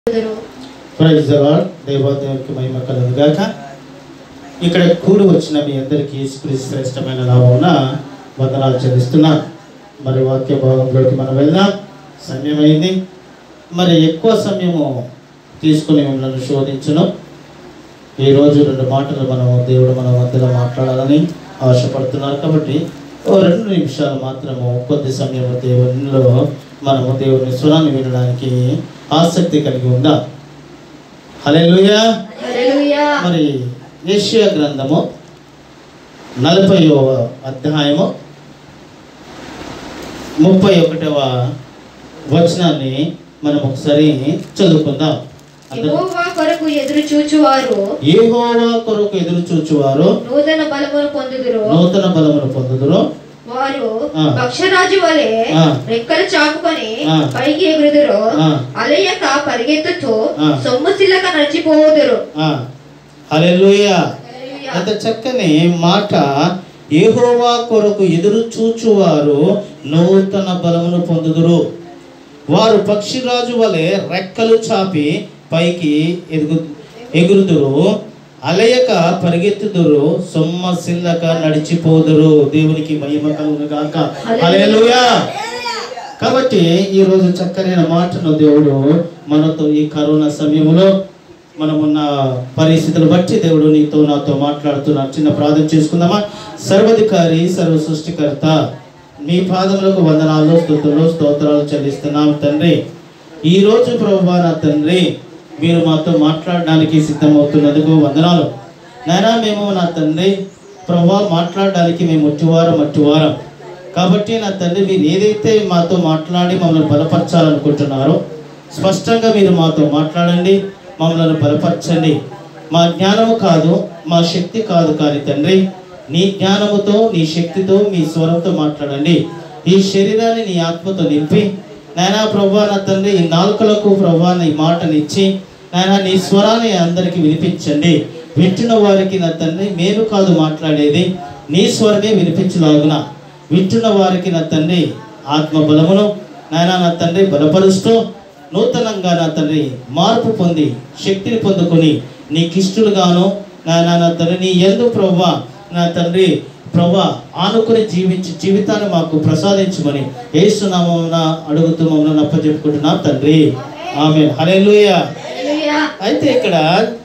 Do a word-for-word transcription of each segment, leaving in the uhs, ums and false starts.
Praise the lord. దేవాదేవునికి మహిమ కలుగును గాక. ఇక్కడ కూడి వచ్చిన మీ అందరికీ యేసుక్రీస్తు శ్రేష్టమైన నామమున వందనాలు చెల్లిస్తున్నాను. మరి వాక్య భాగంలోకి మనం వెళ్దాం. సమయమైంది. మరి ఎక్కువ సమయము తీసుకుని మిమ్మల్ని శోధించును. ఈరోజు రెండు మాటలు మనము దేవుడు మన మధ్యలో మాట్లాడాలని ఆశపడుతున్నారు కాబట్టి ఓ రెండు నిమిషాలు మాత్రము కొద్ది సమయము దేవునిలో మనము దేవుని స్వరాన్ని వినడానికి ఆసక్తి కలిగి ఉందా. హల్లెలూయా. మరి యెషయా గ్రంథము నలభైవ అధ్యాయము ముప్పై ఒకటవ వచనాన్ని మనం ఒకసారి చదువుకుందాం. యెహోవా కొరకు ఎదురు చూచువారు యెహోవా కొరకు ఎదురు చూచువారు నూతన బలమును పొందుదురు నూతన బలమును పొందుదురు వారు పక్షరాజు వలె రెక్కలు చాపుకొని పైకి ఎగురుదురు అలయక పరిగెత్తుతూ సొమ్ముసిల్లక నడిచిపోదురు. హల్లెలూయా. అంత చక్కని మాట. యెహోవా కొరకు ఎదురు చూచువారు నూతన బలమును పొందుదురు. వారు పక్షిరాజు వలె రెక్కలు చాపి పైకి ఎగురు ఎగురుదురు అలయక పరిగెత్తుదురు సొమ్మసిల్లక నడిచిపోదురు. దేవునికి మహిమ కలుగును గాక. హల్లెలూయా. కాబట్టి ఈరోజు చక్కనైన మాటను దేవుడు మనతో ఈ కరోనా సమయంలో మనమున్న పరిస్థితులు బట్టి దేవుడు నీతో నాతో మాట్లాడుతున్నారు. చిన్న ప్రార్థన చేసుకుందామా. సర్వాధికారి సర్వ సృష్టికర్త మీ పాదములకు వందనాలు స్తుతులు స్తోత్రాలు చెల్లిస్తున్నాం తండ్రి. ఈరోజు ప్రభువా నా తండ్రి మీరు మాతో మాట్లాడడానికి సిద్ధమవుతున్నందుకు వందనాలు నాయనా. మేము నా తండ్రి ప్రభువా మాట్లాడడానికి మేము మట్టివారం మట్టివారం కాబట్టి నా తండ్రి మీరు ఏదైతే మాతో మాట్లాడి మమ్మల్ని బలపరచాలనుకుంటున్నారో స్పష్టంగా మీరు మాతో మాట్లాడండి, మమ్మల్ని బలపరచండి. మా జ్ఞానము కాదు, మా శక్తి కాదు, కానీ తండ్రి నీ జ్ఞానముతో నీ శక్తితో మీ స్వరంతో మాట్లాడండి. ఈ శరీరాన్ని నీ ఆత్మతో నింపి నాయనా ప్రభువా నా తండ్రి ఈ నాలుకలకు ప్రభువా నీ మాటనిచ్చి నాయనా నీ స్వరాన్ని అందరికీ వినిపించండి. వింటున్న వారికి నా తండ్రి మేము కాదు మాట్లాడేది, నీ స్వరమే వినిపించలాగున వింటున్న వారికి నా తండ్రి ఆత్మ బలమును నాయనా నా తండ్రి బలపరుస్తూ నూతనంగా నా తండ్రి మార్పు పొంది శక్తిని పొందుకొని నీ కిష్టులుగాను నాయనా నా తండ్రి నీ యందు ప్రభువా నా తండ్రి ప్రభువా ఆనుకుని జీవించి జీవితాన్ని మాకు ప్రసాదించమని యేసు నామమున అడుగుతూ మమ్మల్ని అప్పచెప్పుకుంటున్నాం తండ్రి. ఆమేన్. హల్లెలూయా. అయితే ఇక్కడ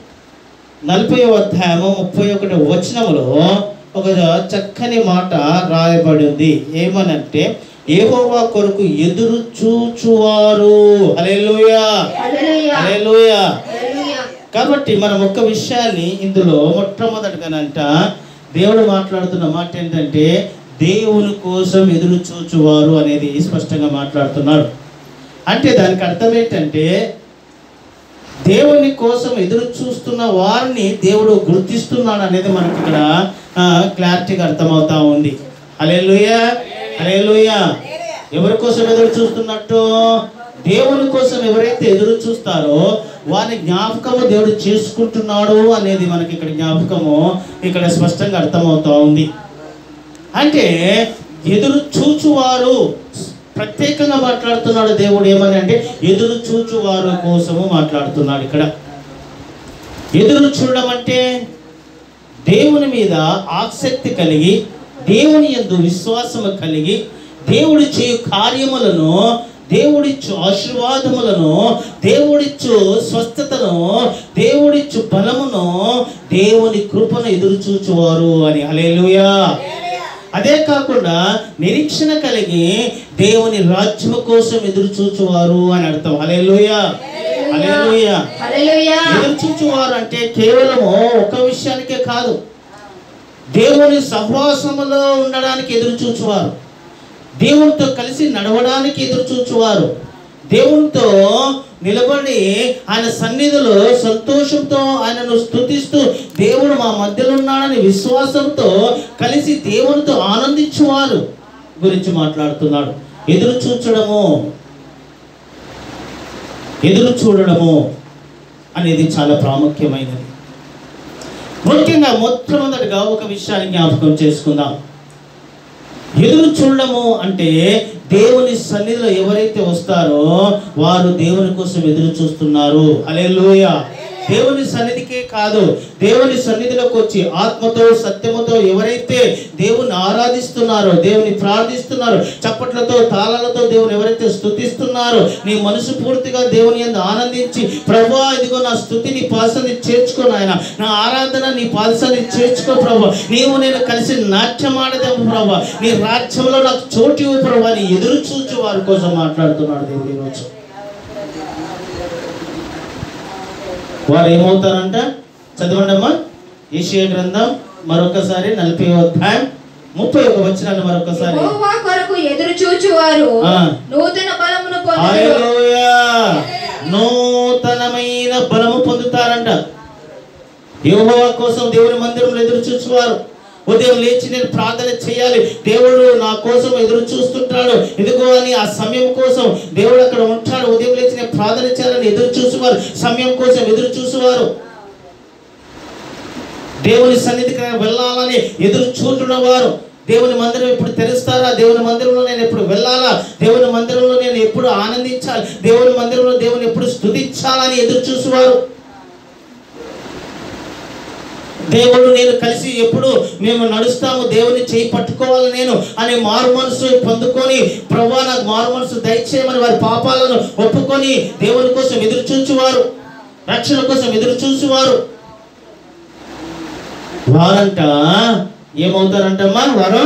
నలభైవ అధ్యాయము ముప్పై ఒకటి వచనములో ఒక చక్కని మాట రాయబడి ఉంది. ఏమనంటే యెహోవా కొరకు ఎదురు చూచువారు. హల్లెలూయా. హల్లెలూయా. కాబట్టి మనం ఒక్క విషయాన్ని ఇందులో మొట్టమొదటిగానంట దేవుడు మాట్లాడుతున్న మాట ఏంటంటే దేవుని కోసం ఎదురు చూచువారు అనేది స్పష్టంగా మాట్లాడుతున్నాడు. అంటే దానికి అర్థం ఏంటంటే దేవుని కోసం ఎదురు చూస్తున్న వారిని దేవుడు గుర్తిస్తున్నాడు అనేది మనకి ఇక్కడ క్లారిటీగా అర్థమవుతా ఉంది. హల్లెలూయా. హల్లెలూయా. ఎవరి కోసం ఎదురు చూస్తున్నట్టు? దేవుని కోసం ఎవరైతే ఎదురు చూస్తారో వారి జ్ఞాపకము దేవుడు చేసుకుంటున్నాడు అనేది మనకి ఇక్కడ జ్ఞాపకము ఇక్కడ స్పష్టంగా అర్థమవుతా ఉంది. అంటే ఎదురు చూచువారు ప్రత్యేకంగా మాట్లాడుతున్నాడు దేవుడు. ఏమని అంటే ఎదురు చూచువారు కోసము మాట్లాడుతున్నాడు. ఇక్కడ ఎదురు చూడడం అంటే దేవుని మీద ఆసక్తి కలిగి దేవుని యందు విశ్వాసము కలిగి దేవుడి చేయు కార్యములను దేవుడిచ్చు ఆశీర్వాదములను దేవుడిచ్చు స్వస్థతను దేవుడిచ్చు బలమును దేవుని కృపను ఎదురు చూచువారు అని. హల్లెలూయా. అదే కాకుండా నిరీక్షణ కలిగి దేవుని రాజ్యము కోసం ఎదురు చూచువారు అని అర్థం. హల్లెలూయా. హల్లెలూయా. ఎదురు చూచువారు అంటే కేవలము ఒక విషయానికే కాదు, దేవుని సహవాసములో ఉండడానికి ఎదురు చూచువారు, దేవునితో కలిసి నడవడానికి ఎదురు చూచువారు, దేవునితో నిలబడి ఆయన సన్నిధిలో సంతోషంతో ఆయనను స్తుతిస్తూ దేవుడు మా మధ్యలో ఉన్నాడని విశ్వాసంతో కలిసి దేవునితో ఆనందించువారు గురించి మాట్లాడుతున్నాడు. ఎదురు చూచడము ఎదురు చూడడము అనేది చాలా ప్రాముఖ్యమైనది. ముఖ్యంగా మొట్టమొదటిగా ఒక విషయాన్ని జ్ఞాపకం చేసుకుందాం. ఎదురు చూడడము అంటే దేవుని సన్నిధిలో ఎవరైతే వస్తారో వారు దేవుని కోసం ఎదురు చూస్తున్నారు. హల్లెలూయా. దేవుని సన్నిధికే కాదు, దేవుని సన్నిధిలోకి వచ్చి ఆత్మతో సత్యముతో ఎవరైతే దేవుని ఆరాధిస్తున్నారో, దేవుని ప్రార్థిస్తున్నారో, చప్పట్లతో తాళాలతో దేవుని ఎవరైతే స్తుతిస్తున్నారో, నీ మనసు పూర్తిగా దేవుని యందు ఆనందించి, ప్రభువా ఇదిగో నా స్తుతి నీ పాదసన్నిధికి చేర్చుకో నాయన, నా ఆరాధన నీ పాదసన్నిధికి చేర్చుకో ప్రభువా, నీవు నేను కలిసి నాట్యం ఆడదాము ప్రభువా, నీ రాజ్యంలో నాకు చోటు ఇవ్వు ప్రభువా అని ఎదురు చూచు వారి కోసం మాట్లాడుతున్నాడు దేవుడు ఈరోజు. వారు ఏమవుతారంట? చదవండి అమ్మా, యెషయా గ్రంథం మరొకసారి నలభై అధ్యాయం ముప్పై ఒక వచనాన్ని మరొకసారి. యెహోవా కొరకు ఎదురు చూచువారు నూతన బలమును పొందుతారు. హల్లెలూయా. నూతనమైన బలము పొందుతారంట. యెహోవా కోసం దేవుని మందిరంలో ఎదురు చూచువారు ఉదయం లేచి నేను ప్రార్థన చేయాలి, దేవుడు నా కోసం ఎదురు చూస్తుంటాడు ఇదిగో అని ఆ సమయం కోసం దేవుడు అక్కడ ఉంటాడు, ఉదయం లేచి నేను ప్రార్థన చేయాలని ఎదురు చూసేవారు, సమయం కోసం ఎదురు చూసేవారు, దేవుని సన్నిధికి వెళ్ళాలని ఎదురు చూస్తున్నవారు, దేవుని మందిరం ఎప్పుడు తెరుస్తారా, దేవుని మందిరంలో నేను ఎప్పుడు వెళ్ళాలా, దేవుని మందిరంలో నేను ఎప్పుడు ఆనందించాలి, దేవుని మందిరంలో దేవుని ఎప్పుడు స్తుతించాలని ఎదురు చూసేవారు. దేవుడు నేను కలిసి ఎప్పుడు మేము నడుస్తాము, దేవుని చేయి పట్టుకోవాలి నేను అనే మారు మనసు పొందుకొని, ప్రభువా నాకు మారు మనసు దయచేయమని వారి పాపాలను ఒప్పుకొని దేవుని కోసం ఎదురు చూచువారు, రక్షణ కోసం ఎదురు చూసేవారు వారంట ఏమవుతారంటమ్మా? వారు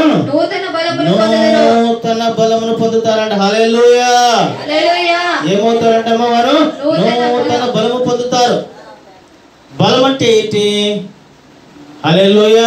నూతన బలమును పొందుతారంట. హల్లెలూయా. ఏమవుతారంటమ్మా? వారు నూతన బలము పొందుతారు. బలం అంటే ఏంటి? హల్లెలూయా.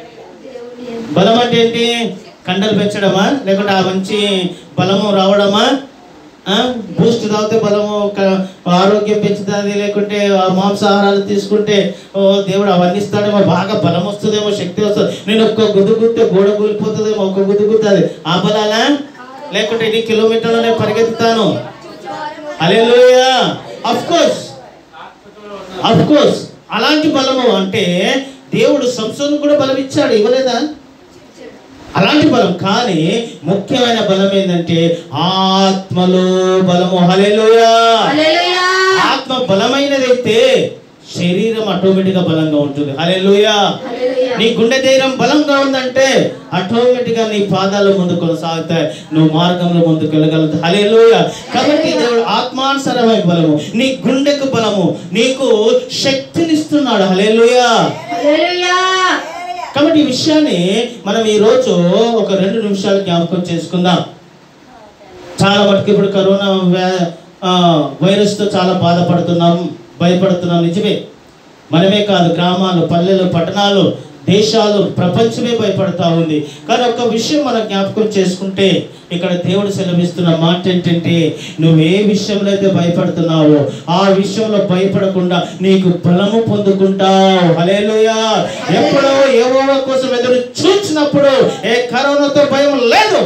బలం అంటే ఏంటి? కండలు పెంచడమా, లేకుంటే ఆ మంచి బలము రావడమా? బూస్ట్ తాగితే బలము ఆరోగ్యం పెంచుతుంది, లేకుంటే మాంసాహారాలు తీసుకుంటే ఓ దేవుడు అవన్నీ ఇస్తాడేమో, బాగా బలం వస్తుందేమో, శక్తి వస్తుంది, నేను ఒక్క గుద్దు గుద్దే గోడ కూలిపోతుందేమో, ఒక్క గుద్దు గుద్దుతుంది, ఆ బలాలా? లేకుంటే ఎన్ని కిలోమీటర్లనే పరిగెత్తుతాను? Hallelujah. Of course of course అలాంటి బలము అంటే దేవుడు సంసోను కూడా బలం ఇచ్చాడు, ఇవ్వలేదా? అలాంటి బలం. కానీ ముఖ్యమైన బలం ఏంటంటే ఆత్మలో బలము. హల్లెలూయా. ఆత్మ బలమైనదైతే శరీరం ఆటోమేటిక్ గా బలంగా ఉంటుంది. హల్లెలూయా. నీ గుండె ధైర్యం బలంగా ఉందంటే ఆటోమేటిక్ గా నీ పాదాలు ముందు కొనసాగుతాయి, నువ్వు మార్గంలో ముందుకు వెళ్ళగలుగుతావు. హల్లెలూయా. కాబట్టి దేవుడు ఆత్మానుసారమైన బలము, నీ గుండెకు బలము, నీకు శక్తినిస్తున్నాడు. హల్లెలూయా. కాబట్టి ఈ విషయాన్ని మనం ఈ రోజు ఒక రెండు నిమిషాలు జ్ఞాపకం చేసుకుందాం. చాలా మటుకు ఇప్పుడు కరోనా వైరస్ తో చాలా బాధపడుతున్నాం, భయపడుతున్నాం. నిజమే, మనమే కాదు, గ్రామాలు, పల్లెలు, పట్టణాలు, దేశాలు, ప్రపంచమే భయపడతా ఉంది. కానీ ఒక విషయం మనం జ్ఞాపకం చేసుకుంటే ఇక్కడ దేవుడు సెలవిస్తున్న మాట ఏంటంటే, నువ్వు ఏ విషయంలో అయితే భయపడుతున్నావో ఆ విషయంలో భయపడకుండా నీకు బలము పొందుకుంటావు. హల్లెలూయా. ఎప్పుడో యెహోవా కోసం ఎదురు చూచినప్పుడు ఏ కరోనాతో భయం లేదు,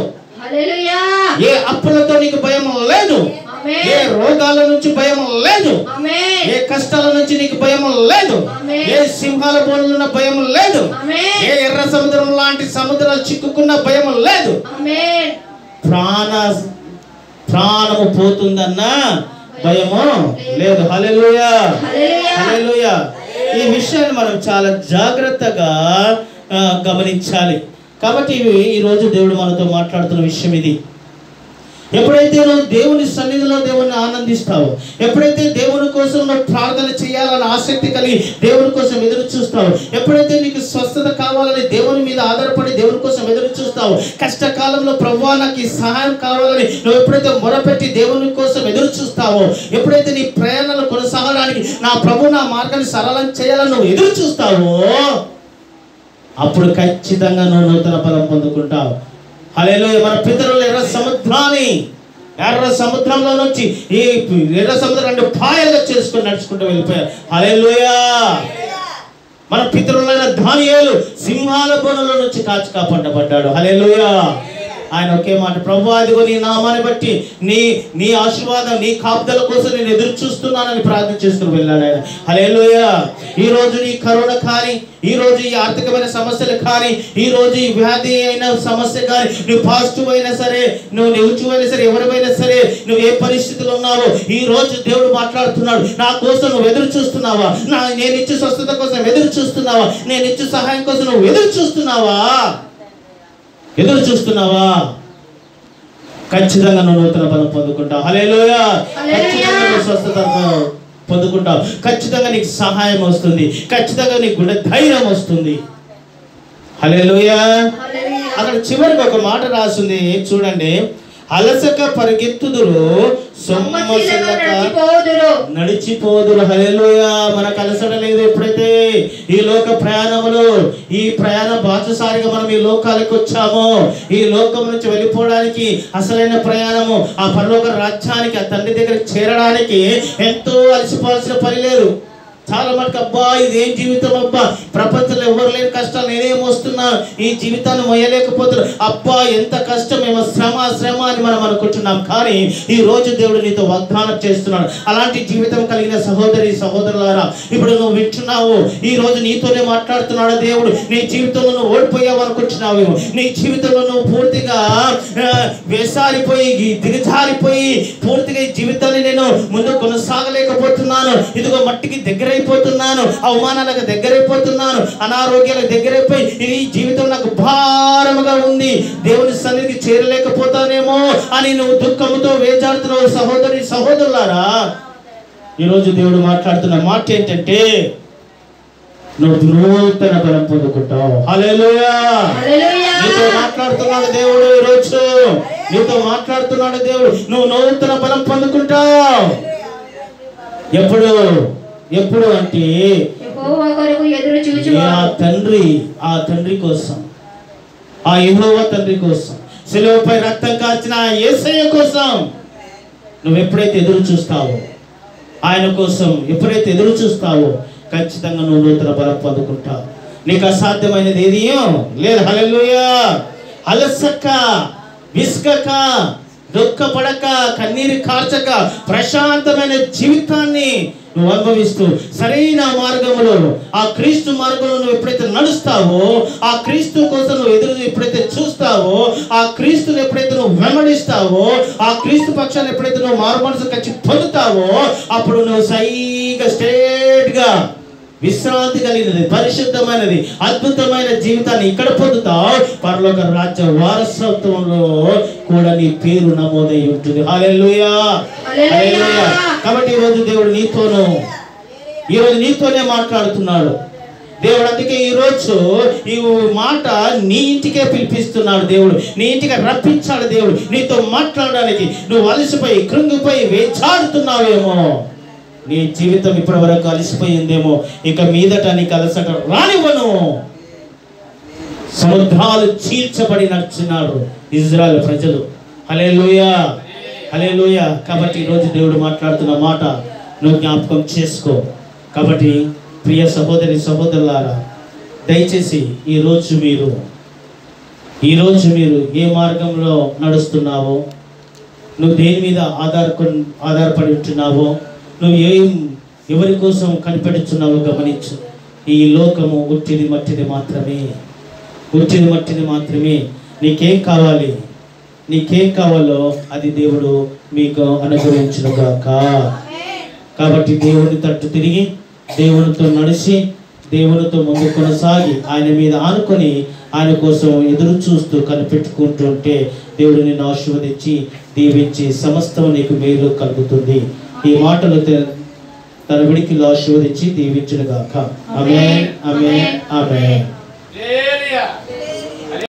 ఏ అప్పులతో నీకు భయం లేదు, ఏ రోగాల నుంచి భయం లేదు, ఏ కష్టాల నుంచి నీకు భయం లేదు, ఏ సింహాల బోనులున్న భయం లేదు, ఏ ఎర్ర సముద్రం లాంటి సముద్రాలు చిక్కుకున్న భయం లేదు, ప్రాణ ప్రాణము పోతుందన్న భయము లేదు. హల్లెలూయా. హల్లెలూయా. ఈ విషయాన్ని మనం చాలా జాగ్రత్తగా గమనించాలి. కాబట్టి ఈరోజు దేవుడు మనతో మాట్లాడుతున్న విషయం ఇది. ఎప్పుడైతే నువ్వు దేవుని సన్నిధిలో దేవుని ఆనందిస్తావో, ఎప్పుడైతే దేవుని కోసం నువ్వు ప్రార్థన చేయాలని ఆసక్తి కలిగి దేవుని కోసం ఎదురు చూస్తావు, ఎప్పుడైతే నీకు స్వస్థత కావాలని దేవుని మీద ఆధారపడి దేవుని కోసం ఎదురు చూస్తావు, కష్టకాలంలో ప్రభువా నాకు ఈ సహాయం కావాలని నువ్వు ఎప్పుడైతే మొరపెట్టి దేవుని కోసం ఎదురు చూస్తావో, ఎప్పుడైతే నీ ప్రయాణాలు కొనసాగడానికి నా ప్రభు నా మార్గాన్ని సరళం చేయాలని నువ్వు ఎదురు చూస్తావో, అప్పుడు ఖచ్చితంగా నువ్వు నూతన బలం పొందుకుంటావు. హల్లెలూయా. మన పితరులు ఎర్ర సముద్రాన్ని ఎర్ర సముద్రంలో నుంచి ఈ ఎర్ర సముద్రం రెండు పాయలుగా చేసుకుని నడుచుకుంటూ వెళ్ళిపోయారు. హల్లెలూయా. మన పితరులైన దానియేలు సింహాల బోనుల నుంచి కాచి కాపాడబడ్డాడు. హల్లెలూయా. ఆయన ఒకే మాట, ప్రభువా అదిగో నీ నామాన్ని బట్టి నీ నీ ఆశీర్వాదం నీ కాపుదల కోసం నేను ఎదురు చూస్తున్నానని ప్రార్థన చేస్తూ వెళ్ళాడు ఆయన. హల్లెలూయా. ఈ రోజు నీ కరోనా కానీ, ఈ రోజు ఈ ఆర్థికమైన సమస్యలు కానీ, ఈ రోజు ఈ వ్యాధి అయిన సమస్య కానీ, నువ్వు పాజిటివ్ అయినా సరే, నువ్వు నెగిటివ్ అయినా సరే, ఎవరివైనా సరే, నువ్వు ఏ పరిస్థితిలో ఉన్నావో ఈ రోజు దేవుడు మాట్లాడుతున్నాడు. నా కోసం నువ్వు ఎదురు చూస్తున్నావా? నా నేను ఇచ్చే స్వస్థత కోసం ఎదురు చూస్తున్నావా? నేను ఇచ్చే సహాయం కోసం నువ్వు ఎదురు చూస్తున్నావా? ఎదురు చూస్తున్నావా? ఖచ్చితంగా నువ్వు నూతన బలం పొందుకుంటావు. హల్లెలూయా. ఖచ్చితంగా నువ్వు స్వస్థత పొందుకుంటావు. ఖచ్చితంగా నీకు సహాయం వస్తుంది. ఖచ్చితంగా నీకు గుండె ధైర్యం వస్తుంది. హల్లెలూయా. అక్కడ చివరికి ఒక మాట రాసింది చూడండి, అలసక పరిగెత్తుదురు సొమ్మసిల్లక నడిచిపోదురు. హల్లెలూయా. మనకు అలసట లేదు. ఎప్పుడైతే ఈ లోక ప్రయాణములో ఈ ప్రయాణ బాటసారిగా మనం ఈ లోకాలకు వచ్చామో, ఈ లోకం నుంచి వెళ్ళిపోవడానికి అసలైన ప్రయాణము ఆ పరలోక రాజ్యానికి, ఆ తండ్రి దగ్గరికి చేరడానికి ఎంతో అలసిపోవాల్సిన పని లేదు. చాలా మటుకు అబ్బా ఇదేం జీవితం, అబ్బా ప్రపంచంలో ఎవరు లేని కష్టాలు నేనేం వస్తున్నా, ఈ జీవితాన్ని మొయ్యలేకపోతున్నా, అబ్బా ఎంత కష్టం, ఏమో శ్రమ శ్రమ అని మనం అనుకుంటున్నాం. కానీ ఈ రోజు దేవుడు నీతో వాగ్దానం చేస్తున్నాడు. అలాంటి జీవితం కలిగిన సహోదరి సహోదరులారా, ఇప్పుడు నువ్వు వింటున్నావు, ఈ రోజు నీతోనే మాట్లాడుతున్నాడు దేవుడు. నీ జీవితంలో నువ్వు ఓడిపోయావు అనుకుంటున్నావేమో, నీ జీవితంలో నువ్వు పూర్తిగా వేసారిపోయి దిగజారిపోయి పూర్తిగా ఈ జీవితాన్ని నేను ముందు కొనసాగలేకపోతున్నాను, ఇదిగో మట్టికి దగ్గర అయిపోతున్నాను, అవమానాలకు దగ్గరైపోతున్నాను, అనారోగ్యాలకు దగ్గరైపోయి ఈ జీవితం నాకు భారముగా ఉంది, దేవుని సన్నిధికి చేరలేకపోతానేమో అని నువ్వు దుఃఖంతో వేజాడుతున్నావు. సహోదరి సహోదరులారా, ఈరోజు దేవుడు మాట్లాడుతున్న మాట ఏంటంటే నువ్వు నూతన బలం పొందుకుంటావు. హల్లెలూయా. నీతో మాట్లాడుతున్నాడు దేవుడు. ఈరోజు నీతో మాట్లాడుతున్నాడు దేవుడు. నువ్వు నూతన బలం పొందుకుంటావు. ఎప్పుడు ఎప్పుడు అంటే ఆ తండ్రి ఆ తండ్రి కోసం, ఆ యెహోవా తండ్రి కోసం, శిలువపై రక్తం కార్చిన యేసయ్య కోసం నువ్వు ఎప్పుడైతే ఎదురు చూస్తావో, ఆయన కోసం ఎప్పుడైతే ఎదురు చూస్తావో ఖచ్చితంగా నువ్వు నూతన బలం పొందుకుంటావు. నీకు అసాధ్యమైనది ఏది లేదు. హల్లెలూయా. అలసక విసుకక దుఃఖపడక కన్నీరు కార్చక ప్రశాంతమైన జీవితాన్ని నువ్వు అనుభవిస్తూ సరైన మార్గంలో ఆ క్రీస్తు మార్గంలో నువ్వు ఎప్పుడైతే నడుస్తావో, ఆ క్రీస్తు కోసం నువ్వు ఎదురు ఎప్పుడైతే చూస్తావో, ఆ క్రీస్తుని ఎప్పుడైతే నువ్వు వెంబడిస్తావో, ఆ క్రీస్తు పక్షాన్ని ఎప్పుడైతే నువ్వు మారు మనసు ఖర్చు పొందుతావో, అప్పుడు నువ్వు సైగా స్ట్రేట్ గా విశ్రాంతి కలిగినది, పరిశుద్ధమైనది, అద్భుతమైన జీవితాన్ని ఇక్కడ పొందుతావు. పరలోక రాజ్య వారసత్వంలో కూడా నీ పేరు నమోదై ఉంటుంది. హల్లెలూయా. హల్లెలూయా. కాబట్టి ఈరోజు దేవుడు నీతోనూ ఈరోజు నీతోనే మాట్లాడుతున్నాడు దేవుడు. అందుకే ఈరోజు ఈ మాట నీ ఇంటికే పిలిపిస్తున్నాడు దేవుడు. నీ ఇంటికి రప్పించాడు దేవుడు నీతో మాట్లాడడానికి. నువ్వు అలసిపోయి కృంగిపోయి వేచాడుతున్నావేమో, నీ జీవితం ఇప్పటి వరకు అలసిపోయిందేమో, ఇక మీదట నీకు అలసట రానివ్వను. సముద్రాలు చీల్చబడి నడిచినారు ఇజ్రాయెల్ ప్రజలు. హల్లెలూయా. హల్లెలూయా. కాబట్టి ఈరోజు దేవుడు మాట్లాడుతున్న మాట నువ్వు జ్ఞాపకం చేసుకో. కాబట్టి ప్రియ సహోదరి సహోదరులారా, దయచేసి ఈరోజు మీరు ఈరోజు మీరు ఏ మార్గంలో నడుస్తున్నావో, నువ్వు దేని మీద ఆధారప ఆధారపడి ఉంటున్నావో, నువ్వు ఏం ఎవరి కోసం కనిపెడుతున్నావో గమనించు. ఈ లోకము ఉట్టిది మట్టిది మాత్రమే, ఉట్టిది మట్టిది మాత్రమే. నీకేం కావాలి, నీకేం కావాలో అది దేవుడు మీకు అనుగ్రహించునుగాక. కాబట్టి దేవుని తట్టు తిరిగి దేవునితో నడిచి దేవునితో ముందు కొనసాగి ఆయన మీద ఆనుకొని ఆయన కోసం ఎదురు చూస్తూ కనిపెట్టుకుంటుంటే దేవుడు నిన్ను ఆశీర్వదించి దీవించి సమస్తం నీకు మేలు కలుగుతుంది. ఈ మాటలు తన విడికిలో ఆశీర్వదించి దీవించునుగాక. ఆమేన్. ఆమేన్. ఆమేన్.